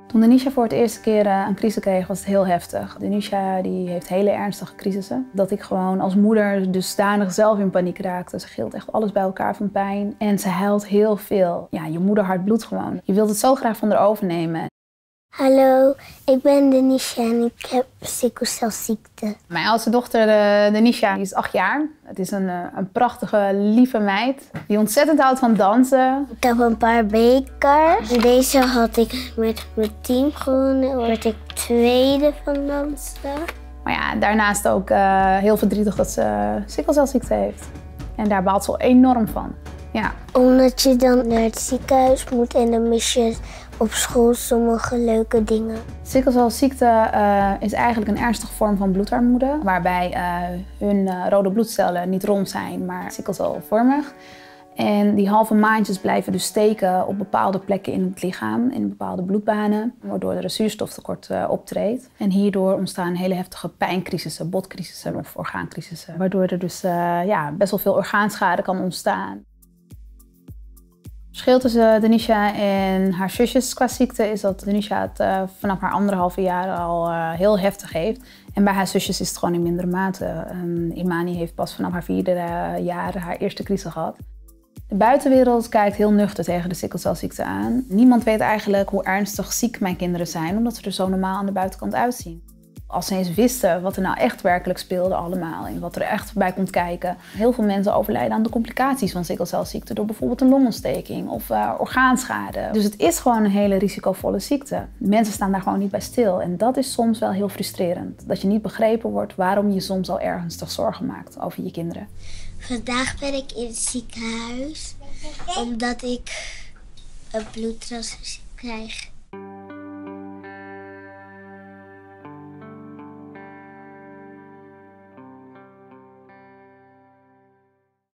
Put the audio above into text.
Toen Denisha voor het eerste keer een crisis kreeg, was het heel heftig. Denisha die heeft hele ernstige crisissen. Dat ik gewoon als moeder dusdanig zelf in paniek raakte. Ze gilt echt alles bij elkaar van pijn. En ze huilt heel veel. Ja, je moederhart bloedt gewoon. Je wilt het zo graag van haar overnemen. Hallo, ik ben Denisha en ik heb sikkelcelziekte. Mijn oudste dochter, Denisha, die is 8 jaar. Het is een prachtige, lieve meid die ontzettend houdt van dansen. Ik heb een paar bekers. Deze had ik met mijn team gewonnen. Word ik tweede van dansen. Maar ja, daarnaast ook heel verdrietig dat ze sikkelcelziekte heeft. En daar baalt ze enorm van. Ja. Omdat je dan naar het ziekenhuis moet en dan mis je op school sommige leuke dingen. Sikkelcelziekte is eigenlijk een ernstige vorm van bloedarmoede, waarbij hun rode bloedcellen niet rond zijn, maar sikkelcelvormig. En die halve maantjes blijven dus steken op bepaalde plekken in het lichaam, in bepaalde bloedbanen, waardoor er een zuurstoftekort optreedt. En hierdoor ontstaan hele heftige pijncrisissen, botcrisissen of orgaancrisissen, waardoor er dus best wel veel orgaanschade kan ontstaan. Het verschil tussen Denisha en haar zusjes qua ziekte is dat Denisha het vanaf haar 1,5 jaar al heel heftig heeft. En bij haar zusjes is het gewoon in mindere mate. Imani heeft pas vanaf haar 4e jaar haar eerste crisis gehad. De buitenwereld kijkt heel nuchter tegen de sikkelcelziekte aan. Niemand weet eigenlijk hoe ernstig ziek mijn kinderen zijn, omdat ze er zo normaal aan de buitenkant uitzien. Als ze eens wisten wat er nou echt werkelijk speelde allemaal en wat er echt bij komt kijken. Heel veel mensen overlijden aan de complicaties van sikkelcelziekte door bijvoorbeeld een longontsteking of orgaanschade. Dus het is gewoon een hele risicovolle ziekte. Mensen staan daar gewoon niet bij stil en dat is soms wel heel frustrerend. Dat je niet begrepen wordt waarom je soms al ernstig zorgen maakt over je kinderen. Vandaag ben ik in het ziekenhuis omdat ik een bloedtransfusie krijg.